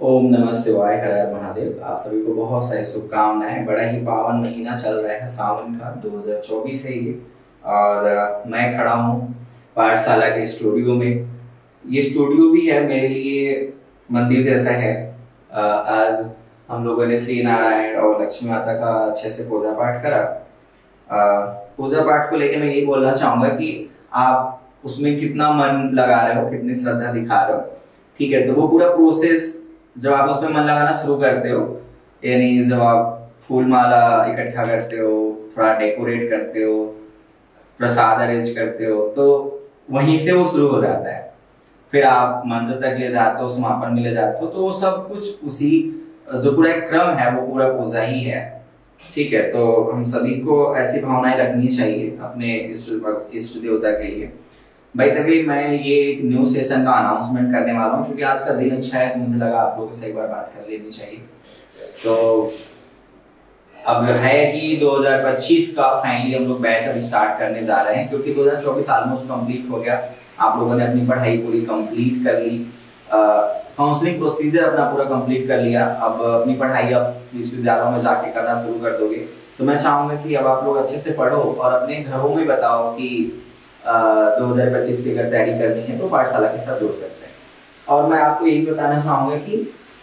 ओम नमः शिवाय, हर हर महादेव। आप सभी को बहुत सारी शुभकामनाएं। बड़ा ही पावन महीना चल रहा है सावन का, 2024 है ये। और मैं खड़ा हूँ पाठशाला के स्टूडियो में। ये स्टूडियो भी है मेरे लिए मंदिर जैसा है। आज हम लोगों ने श्री नारायण और लक्ष्मी माता का अच्छे से पूजा पाठ करा। पूजा पाठ को लेकर मैं यही बोलना चाहूंगा कि आप उसमें कितना मन लगा रहे हो, कितनी श्रद्धा दिखा रहे हो। ठीक है, तो वो पूरा प्रोसेस जब आप उसमें मन लगाना शुरू करते हो, यानी जब आप फूल माला इकट्ठा करते हो, थोड़ा डेकोरेट करते हो, प्रसाद अरेंज करते हो, तो वहीं से वो शुरू हो जाता है। फिर आप मंत्र तक ले जाते हो, समापन में ले जाते हो, तो वो सब कुछ उसी जो पूरा एक क्रम है वो पूरा पूजा ही है। ठीक है, तो हम सभी को ऐसी भावनाएं रखनी चाहिए अपने इष्ट देवता के लिए। भाई तभी मैं ये एक न्यू सेशन का अनाउंसमेंट करने वाला हूँ, क्योंकि आज का दिन अच्छा है तो मुझे लगा आप लोगों से एक बार बात कर लेनी चाहिए। तो अब है कि 2025 का फाइनली हम लोग बैच अब स्टार्ट करने जा रहे हैं, क्योंकि 2024 ऑलमोस्ट कंप्लीट हो गया। आप लोगों ने अपनी पढ़ाई पूरी कंप्लीट कर ली, काउंसलिंग प्रोसीजर अपना पूरा कंप्लीट कर लिया। अब अपनी पढ़ाई अब विश्वविद्यालयों में जाके करना शुरू कर दोगे। तो मैं चाहूंगा कि अब आप लोग अच्छे से पढ़ो और अपने घरों में बताओ कि 2025 की अगर तैयारी करनी है तो पाठशाला के साथ जोड़ सकते हैं। और मैं आपको यही बताना चाहूंगा कि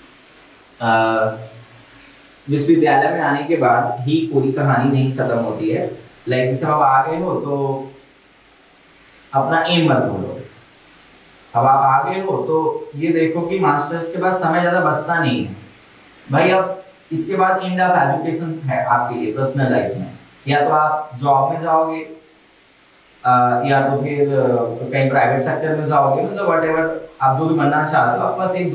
विश्वविद्यालय में आने के बाद ही पूरी कहानी नहीं खत्म होती है। लाइक जैसे आप आ गए हो तो अपना एम मत भूलो। अब आप आ गए हो तो ये देखो कि मास्टर्स के बाद समय ज्यादा बचता नहीं है भाई। अब इसके बाद एंड ऑफ एजुकेशन है आपके लिए पर्सनल लाइफ में। या तो आप जॉब में जाओगे, या तो फिर कहीं प्राइवेट सेक्टर में जाओगे, मतलब व्हाटएवर आप जो भी बनना चाहते हो। आपके पास एक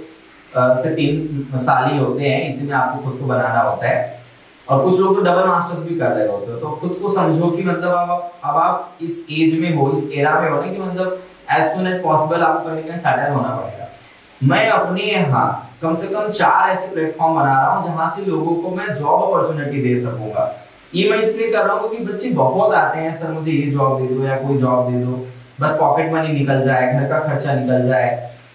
2 से 3 साल ही होते हैं, इसी में आपको खुद को बनाना होता है। और कुछ लोग तो डबल मास्टर्स भी कर रहे होते हो। तो खुद को समझो कि मतलब अब आप इस एज में हो, इस एरा में हो ना, कि मतलब एज सुन एज पॉसिबल आपको कहीं ना कहीं सेटल होना पड़ेगा। मैं अपने यहाँ कम से कम 4 ऐसे प्लेटफॉर्म बना रहा हूँ जहाँ से लोगों को मैं जॉब अपॉर्चुनिटी दे सकूंगा। ये मैं इसलिए कर रहा हूँ क्योंकि बच्चे बहुत आते हैं, सर मुझे ये जॉब दे दो या कोई जॉब दे दो, बस पॉकेट मनी निकल जाए, घर का खर्चा निकल जाए,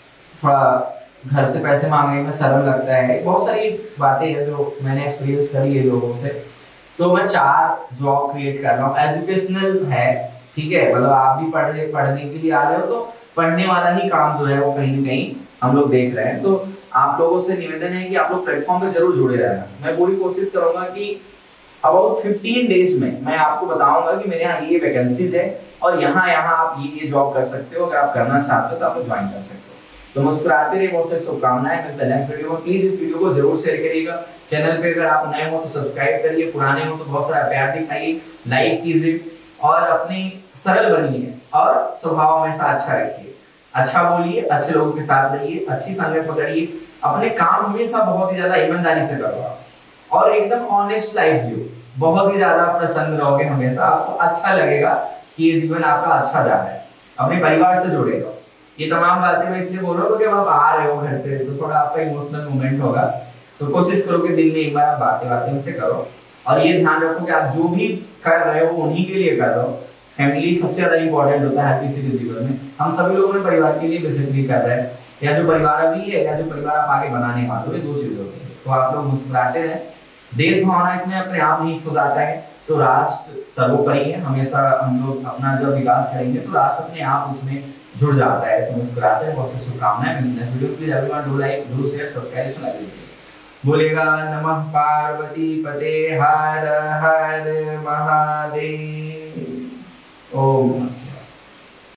थोड़ा घर से पैसे मांगने में शर्म लगता है। बहुत सारी बातें हैं जो मैंने एक्सपीरियंस करी है लोगों से। तो मैं 4 जॉब क्रिएट कर रहा हूँ। एजुकेशनल है, ठीक है, मतलब आप भी पढ़ने के लिए आ रहे हो तो पढ़ने वाला ही काम जो है वो कहीं ना कहीं हम लोग देख रहे हैं। तो आप लोगों से निवेदन है कि आप लोग प्लेटफॉर्म पे जरूर जुड़े रहना। मैं पूरी कोशिश करूंगा कि अबाउट 15 डेज में मैं आपको बताऊंगा कि मेरे यहाँ ये वैकेंसीज है और यहाँ आप ये जॉब कर सकते हो। अगर आप करना चाहते हो तो आप ज्वाइन कर सकते हो। तो मुस्कुराते रहिए, बहुत सारी शुभकामनाएं। मिलते हैं नेक्स्ट वीडियो में। प्लीज इस वीडियो को जरूर शेयर करिएगा। चैनल पे अगर आप नए हो तो सब्सक्राइब करिए, पुराने हो तो बहुत सारा प्यार दिखाइए, लाइक कीजिए और अपनी सरल बनिए और स्वभाव हमेशा अच्छा रखिए। अच्छा बोलिए, अच्छे लोगों के साथ रहिए, अच्छी संगत पकड़िए, अपने काम हमेशा बहुत ही ज्यादा ईमानदारी से करो और एकदम ऑनेस्ट लाइफ जियो। बहुत ही ज्यादा प्रसन्न रहोगे हमेशा, आपको अच्छा लगेगा कि ये जीवन आपका अच्छा जा रहा है। अपने परिवार से जुड़े रहो। ये तमाम बातें मैं इसलिए बोल रहा हूँ कि आप आ रहे हो घर से तो थोड़ा आपका इमोशनल मोमेंट होगा। तो कोशिश करो कि दिन में एक बार बातें उनसे करो। और ये ध्यान रखो कि आप जो भी कर रहे हो उन्हीं के लिए कर रहे हो। फैमिली सबसे ज्यादा इंपॉर्टेंट होता है किसी के जीवन में। हम सभी लोगों ने परिवार के लिए बेसिकली कर रहे हैं, या जो परिवार अभी है या जो परिवार आप आगे बनाने वाले हो, ये 2 चीजें होती है। तो आप लोग मुस्कुराते रहे। देश भावना इसमें अपने आप नहीं खो जाता है, तो राष्ट्र सर्वोपरि है। हमेशा हम लोग अपना जब विकास करेंगे तो राष्ट्र अपने आप उसमें जुड़ जाता है। तो मुस्कुराते हैं। बहुत सी शुभकामनाएं। मिलते हैं video. Please everyone do like, do share, subscribe, like कीजिए। बोलेगा नमः पार्वती पते हर हर महादेव। ओम